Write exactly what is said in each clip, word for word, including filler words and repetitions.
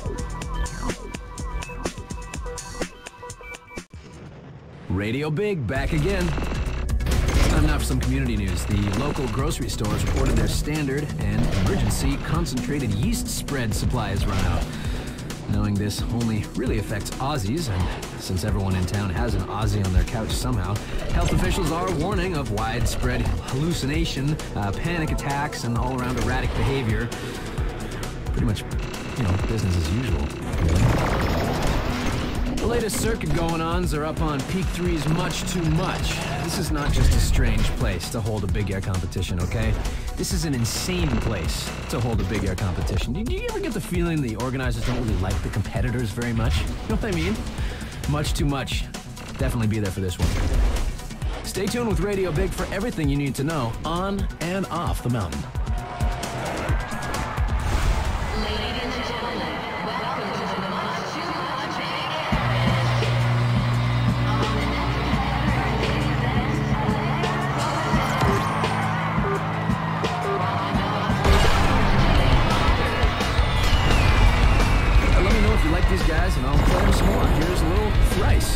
Radio Big back again. Time now for some community news. The local grocery stores reported their standard and emergency concentrated yeast spread supply has run out. Knowing this only really affects Aussies, and since everyone in town has an Aussie on their couch somehow, health officials are warning of widespread hallucination, uh, panic attacks, and all-around erratic behavior. Pretty much, you know, business as usual, really. The latest circuit going-ons are up on Peak three's Much Too Much. This is not just a strange place to hold a big air competition, okay? This is an insane place to hold a big air competition. Do you ever get the feeling the organizers don't really like the competitors very much? You know what I mean? Much Too Much. Definitely be there for this one. Stay tuned with Radio Big for everything you need to know on and off the mountain. These guys, and I'll play them some more. Here's a little thrice.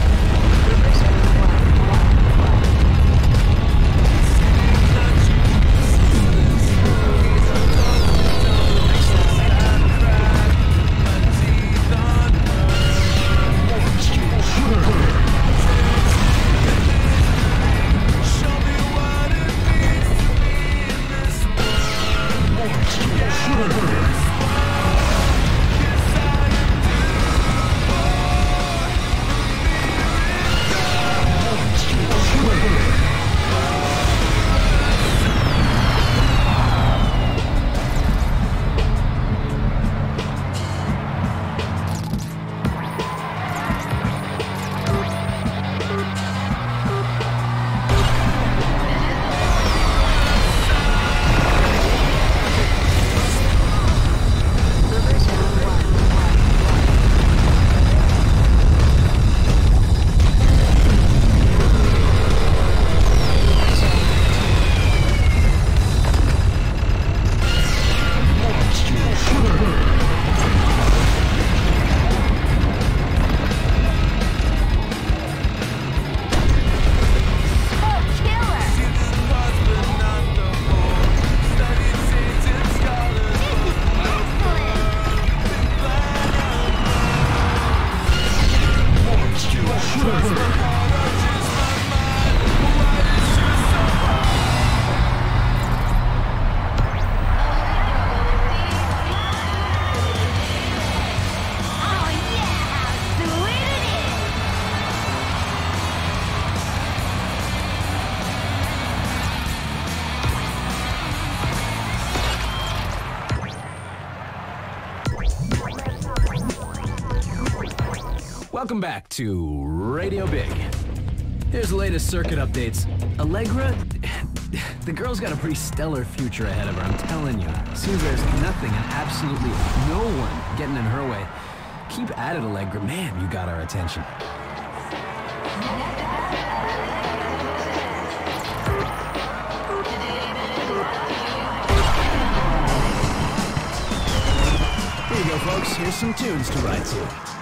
Welcome back to Radio Big. Here's the latest circuit updates. Allegra, the girl's got a pretty stellar future ahead of her, I'm telling you. Seems there's nothing and absolutely no one getting in her way. Keep at it, Allegra. Man, you got our attention. Here you go, folks. Here's some tunes to ride to.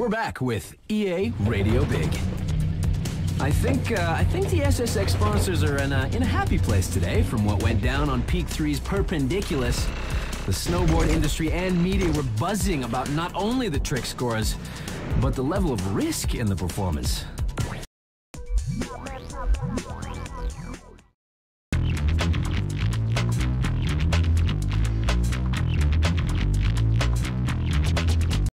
we're back with E A Radio Big. I think uh, I think the S S X sponsors are in a, in a happy place today from what went down on Peak three's Perpendiculous. The snowboard industry and media were buzzing about not only the trick scores, but the level of risk in the performance.